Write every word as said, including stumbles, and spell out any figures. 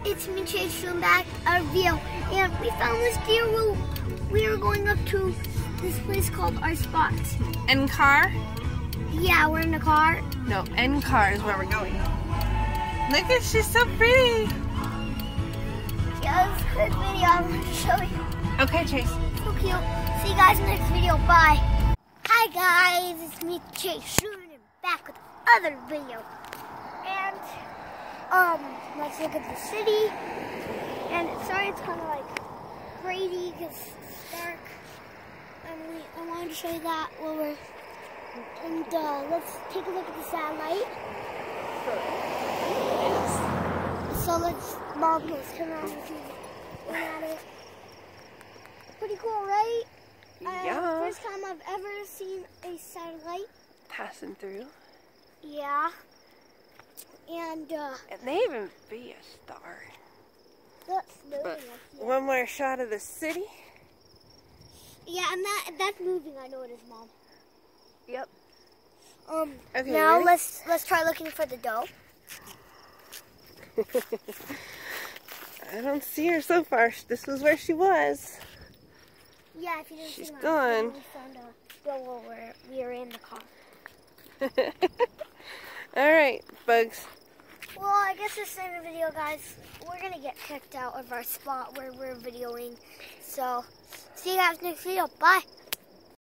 it's me Chase from back our video, and we found this deer. We'll, we are going up to this place called Our Spot. N-Car? Yeah, we're in the car. No, N-Car is where we're going. Look at, she's so pretty. Yeah, this is a good video. I'm going to show you. Okay, Chase. So cute. See you guys in the next video. Bye. Hi guys, it's me Chase Soon and back with another video. And um, let's look at the city. And sorry, it's kind of like crazy because it's dark. And we, I wanted to show you that while we're. And uh, let's take a look at the satellite. So let's, Mom, let's turn around and see look at it. Pretty cool, right? Yeah. Uh, first time I've ever seen a satellite. Passing through. Yeah. And uh, It may even be a star. that's moving. But Yeah. one more shot of the city. Yeah, and that that's moving. I know it is, Mom. Yep. Um. Okay, now ready? let's let's try looking for the doe. I don't see her so far. This was where she was. Yeah, if you didn't She's see that, gone. we found a doe while we're, we were in the car. All right, Bugs. Well, I guess this is the video, guys. We're gonna get kicked out of our spot where we're videoing. So, see you guys next video. Bye.